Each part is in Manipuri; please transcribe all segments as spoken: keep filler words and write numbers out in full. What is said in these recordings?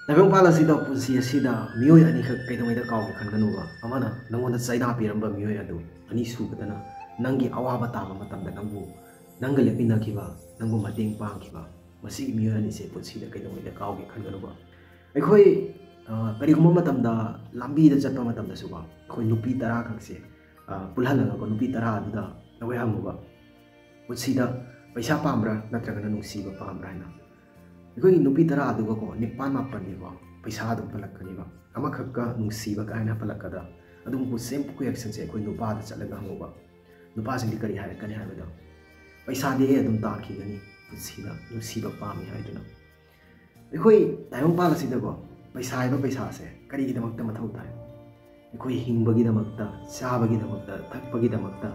ꯇꯥꯏꯕꯪꯄꯥꯜ ꯑꯁꯤꯗ ꯄꯨꯟꯁꯤ ꯑꯁꯤꯗ ꯃꯤꯑꯣꯏ ꯑꯅꯤꯈꯛ ꯀꯩꯗꯧꯉꯩꯗ ꯀꯥꯎꯒꯦ ꯈꯟꯒꯅꯨꯕ ꯑꯃꯅ ꯅꯪꯉꯣꯟꯗ ꯆꯩꯅꯥ ꯄꯤꯔꯝꯕ ꯃꯤꯑꯣꯏ ꯑꯗꯨ ꯑꯅꯤꯁꯨꯕꯗꯅ ꯅꯪꯒꯤ ꯑꯋꯥꯕ ꯇꯥꯕ ꯃꯇꯝꯗ ꯅꯪꯕु ꯅꯪꯒ ꯂꯦꯞꯃꯤꯟꯅꯈꯤꯕ ꯅꯪꯕु ꯃꯇꯦꯡ ꯄꯥꯡꯈꯤꯕ ꯃꯁꯤꯒꯤ ꯃꯤꯑꯣꯏ ꯑꯅꯤꯁꯦ ꯄꯨꯟꯁꯤꯗ ꯀꯩꯗꯧꯉꯩꯗ ꯀꯥꯎꯒꯦ ꯈꯟꯒꯅꯨꯕ ꯑꯩꯈꯣꯏ ꯀꯔꯤꯒꯨꯝꯕ ꯃꯇꯝꯗ ꯂꯝꯕꯤꯗ ꯆꯠꯄ ꯃꯇꯝꯗꯁꯨꯀꯣ ꯑꯩꯈꯣꯏ ꯅꯨꯄꯤ ꯇꯔꯥ ꯈꯛꯁꯦ ꯄꯨꯜꯍꯜꯂꯒꯀꯣ ꯅꯨꯄꯤ ꯇꯔꯥ ꯑꯗꯨꯗ ꯑꯩꯈꯣꯏ ꯍꯪꯉꯨꯕ ꯄꯨꯟꯁꯤꯗ ꯄꯩꯁꯥ ꯄꯥꯝꯕ꯭ꯔꯥ ꯅꯠꯇ꯭ꯔꯒꯅ ꯅꯨꯡꯁꯤꯕ ꯄꯥꯝꯕ꯭ꯔꯥ ꯍꯥꯏꯅ ꯑꯩꯈꯣꯏꯒꯤ ꯅꯨꯄꯤ ꯇꯔꯥ ꯑꯗꯨꯒꯀꯣ ꯅꯤꯄꯥꯜ ꯃꯥꯄꯜꯅꯤꯀꯣ ꯄꯩꯁꯥ ꯑꯗꯨꯝ ꯄꯜꯂꯛꯀꯅꯤꯕ ꯑꯃꯈꯛꯀ ꯅꯨꯡꯁꯤꯕ ꯀꯥꯏꯅ ꯄꯜꯂꯛꯀꯗ꯭ꯔꯥ ꯑꯗꯨꯒꯨꯝꯕ ꯁꯦꯝ ꯀ꯭ꯋꯦꯁꯟꯁꯦ ꯑꯩꯈꯣꯏ ꯅꯨꯄꯥꯗ ꯆꯠꯂꯒ ꯍꯪꯉꯨꯕ ꯅꯨꯄꯥꯁꯤꯡꯗꯤ ꯀꯔꯤ ꯍꯥꯏꯔꯛꯀꯅꯤ ꯍꯥꯏꯕꯗ ꯄꯩꯁꯥꯗꯤ ꯑꯩ ꯑꯗꯨꯝ ꯇꯥꯈꯤꯒꯅꯤ ꯄꯨꯟꯁꯤꯗ ꯅꯨꯡꯁꯤꯕ ꯄꯥꯝꯃꯤ ꯍꯥꯏꯗꯨꯅ ꯑꯩꯈꯣꯏ ꯇꯥꯏꯕꯪꯄꯥꯜ ꯑꯁꯤꯗꯀꯣ ꯄꯩꯁꯥ ꯍꯥꯏꯕ ꯄꯩꯁꯥꯁꯦ ꯀꯔꯤꯒꯤꯗꯃꯛꯇ ꯃꯊꯧ ꯇꯥꯏ ꯑꯩꯈꯣꯏ ꯍꯤꯡꯕꯒꯤꯗꯃꯛꯇ ꯆꯥꯕꯒꯤꯗꯃꯛꯇ ꯊꯛꯄꯒꯤꯗꯃꯛꯇ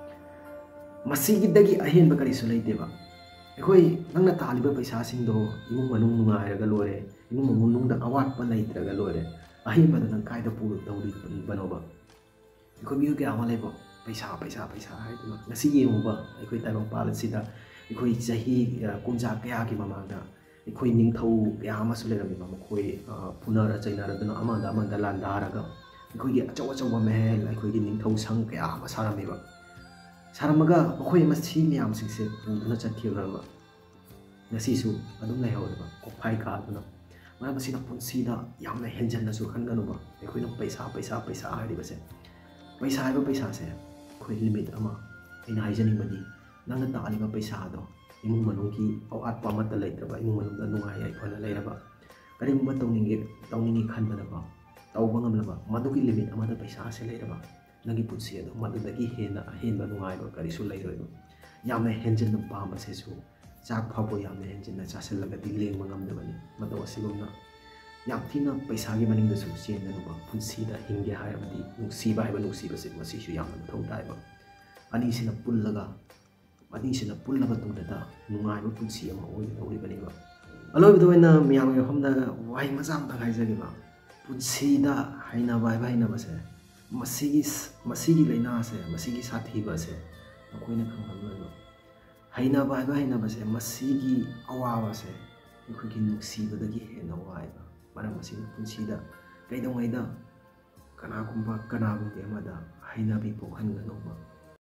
ꯃꯁꯤꯒꯤꯗꯒꯤ ꯑꯍꯦꯟꯕ ꯀꯔꯤꯁꯨ ꯂꯩꯇꯦꯕ ꯑꯩꯈꯣꯏ ꯅꯪꯅ ꯇꯥꯜꯂꯤꯕ ꯄꯩꯁꯥꯁꯤꯡꯗꯣ ꯏꯃꯨꯡ ꯃꯅꯨꯡ ꯅꯨꯡꯉꯥꯏꯔꯒ ꯂꯣꯏꯔꯦ ꯏꯃꯨꯡ ꯃꯅꯨꯡꯗ ꯑꯋꯥꯠꯄ ꯂꯩꯇ꯭ꯔꯒ ꯂꯣꯏꯔꯦ ꯑꯍꯦꯟꯕꯗ ꯅꯪ ꯀꯥꯏꯗ ꯇꯧꯔꯤꯕꯅꯣꯕ ꯑꯩꯈꯣꯏ ꯃꯤꯑꯣꯏ ꯀꯌꯥ ꯑꯃ ꯂꯩꯕ ꯄꯩꯁꯥ ꯄꯩꯁꯥ ꯄꯩꯁꯥ ꯍꯥꯏꯗꯨꯅ ꯉꯁꯤ ꯌꯦꯡꯉꯨꯕ ꯑꯩꯈꯣꯏ ꯇꯥꯏꯕꯪꯄꯥꯜ ꯑꯁꯤꯗ ꯑꯩꯈꯣꯏ ꯆꯍꯤ ꯀꯨꯝꯖꯥ ꯀꯌꯥꯒꯤ ꯃꯃꯥꯡꯗ ꯑꯩꯈꯣꯏ ꯅꯤꯡꯊꯧ ꯀꯌా ꯑꯃꯁꯨ ꯂꯩꯔꯝꯃꯤꯕ ꯃꯈꯣꯏ ꯐꯨꯅꯔ ꯆꯩꯅꯔꯗꯨꯅ ꯑꯃꯗ ꯑꯃꯗ ꯂꯥꯟꯗꯥꯔꯒ ꯑꯩꯈꯣꯏꯒꯤ ꯑꯆꯧ ꯑꯆꯧꯕ ꯃꯍꯜ ꯑꯩꯈꯣꯏꯒꯤ ꯅꯤꯡꯊꯧ ꯁꯪ ꯀꯌꯥ ꯑꯃ ꯁꯥꯔꯝꯃꯤꯕ ꯁꯥꯔꯝꯃꯒ ꯃꯈꯣꯏ ꯃꯁꯤ ꯃꯌꯥꯝꯁꯤꯡꯁꯦ ꯄꯨꯗꯨꯅ ꯆꯠꯈꯤꯕ꯭ꯔꯕ ꯉꯁꯤꯁꯨ ꯑꯗꯨꯝ ꯂꯩꯍꯧꯔꯤꯕ ꯀꯣꯛꯐꯥꯏ ꯀꯥꯗꯨꯅ ꯃꯔꯝ ꯑꯁꯤꯅ ꯄꯨꯟꯁꯤꯗ ꯌꯥꯝꯅ ꯍꯦꯟꯖꯟꯅꯁꯨ ꯈꯟꯒꯅꯨꯕ ꯑꯩꯈꯣꯏꯅ ꯄꯩꯁꯥ ꯄꯩꯁꯥ ꯄꯩꯁꯥ ꯍꯥꯏꯔꯤꯕꯁꯦ ꯄꯩꯁꯥ ꯍꯥꯏꯕ ꯄꯩꯁꯥꯁꯦ ꯑꯩꯈꯣꯏ ꯂꯤꯃꯤꯠ ꯑꯃ ꯑꯩꯅ ꯍꯥꯏꯖꯅꯤꯡꯕꯗꯤ ꯅꯪꯅ ꯇꯥꯜꯂꯤꯕ ꯄꯩꯁꯥꯗꯣ ꯏꯃꯨꯡ ꯃꯅꯨꯡꯒꯤ ꯑꯋꯥꯠꯄ ꯑꯃꯠꯇ ꯂꯩꯇ꯭ꯔꯕ ꯏꯃꯨꯡ ꯃꯅꯨꯡꯗ ꯅꯨꯡꯉꯥꯏ ꯌꯥꯏꯐꯅ ꯂꯩꯔꯕ ꯀꯔꯤꯒꯨꯝꯕ ꯇꯧꯅꯤꯡꯒꯦ ꯇꯧꯅꯤꯡꯉꯤ ꯈꯟꯕꯗꯀꯣ ꯇꯧꯕ ꯉꯝꯂꯕ ꯃꯗꯨꯒꯤ ꯂꯤꯃꯤꯠ ꯑꯃꯗ ꯄꯩꯁꯥ ꯑꯁꯤ ꯂꯩꯔꯕ ꯅꯪꯒꯤ ꯄꯨꯟꯁꯤ ꯑꯗꯨ ꯃꯗꯨꯗꯒꯤ ꯍꯦꯟꯅ ꯑꯍꯦꯟꯕ ꯅꯨꯡꯉꯥꯏꯕ ꯀꯔꯤꯁꯨ ꯂꯩꯔꯣꯏꯕ ꯌꯥꯝꯅ ꯍꯦꯟꯖꯤꯟꯅ ꯄꯥꯝꯕꯁꯤꯁꯨ ꯆꯥꯛ ꯐꯥꯎꯕ ꯌꯥꯝꯅ ꯍꯦꯟꯖꯤꯟꯅ ꯆꯥꯁꯤꯜꯂꯒꯗꯤ ꯂꯦꯡꯕ ꯉꯝꯗꯕꯅꯤ ꯃꯇꯧ ꯑꯁꯤꯒꯨꯝꯅ ꯌꯥꯝ ꯊꯤꯅ ꯄꯩꯁꯥꯒꯤ ꯃꯅꯤꯡꯗꯁꯨ ꯆꯦꯟꯒꯅꯨꯕ ꯄꯨꯟꯁꯤꯗ ꯍꯤꯡꯒꯦ ꯍꯥꯏꯔꯕꯗꯤ ꯅꯨꯡꯁꯤꯕ ꯍꯥꯏꯕ ꯅꯨꯡꯁꯤꯕꯁꯦ ꯃꯁꯤꯁꯨ ꯌꯥꯝꯅ ꯃꯊꯧ ꯇꯥꯏꯕ ꯑꯅꯤꯁꯤꯅ ꯄꯨꯜꯂꯒ ꯑꯅꯤꯁꯤꯅ ꯄꯨꯜꯂꯕ ꯇꯨꯡꯗ ꯅꯨꯡꯉꯥꯏꯕ ꯄꯨꯟꯁꯤ ꯑꯃ ꯑꯣꯏꯒꯗꯧꯔꯤꯕꯅꯦꯕ ꯑꯂꯣꯏꯕꯗ ꯑꯣꯏꯅ ꯃꯤꯌꯥꯝꯒꯤ ꯃꯐꯝꯗ ꯋꯥꯍꯩ ꯃꯆꯥ ꯑꯃꯇꯪ ꯍꯥꯏꯖꯒꯦꯕ ꯄꯨꯟꯁꯤꯗ ꯍꯩꯅꯕ ꯍꯥꯏꯕ ꯍꯩꯅꯕꯁꯦ ꯃꯁꯤꯒꯤ ꯃꯁꯤꯒꯤ ꯂꯥꯏꯅꯥꯁꯦ ꯃꯁꯤꯒꯤ ꯁꯥꯊꯤꯕꯁꯦ ꯃꯈꯣꯏꯅ ꯈꯪꯍꯜꯂꯣꯏꯕ ꯍꯩꯅꯕ ꯍꯥꯏꯕ ꯍꯩꯅꯕꯁꯦ ꯃꯁꯤꯒꯤ ꯑꯋꯥꯕꯁꯦ ꯑꯩꯈꯣꯏꯒꯤ ꯅꯨꯡꯁꯤꯕꯗꯒꯤ ꯍꯦꯟꯅ ꯋꯥꯏꯕ ꯃꯔꯝ ꯑꯁꯤꯅ ꯄꯨꯟꯁꯤꯗ ꯀꯩꯗꯧꯉꯩꯗ ꯀꯅꯥꯒꯨꯝꯕ ꯀꯅꯥꯒꯨꯝꯕꯤ ꯑꯃꯗ ꯍꯩꯅꯕꯤ ꯄꯣꯛꯍꯟꯒꯅꯨꯕ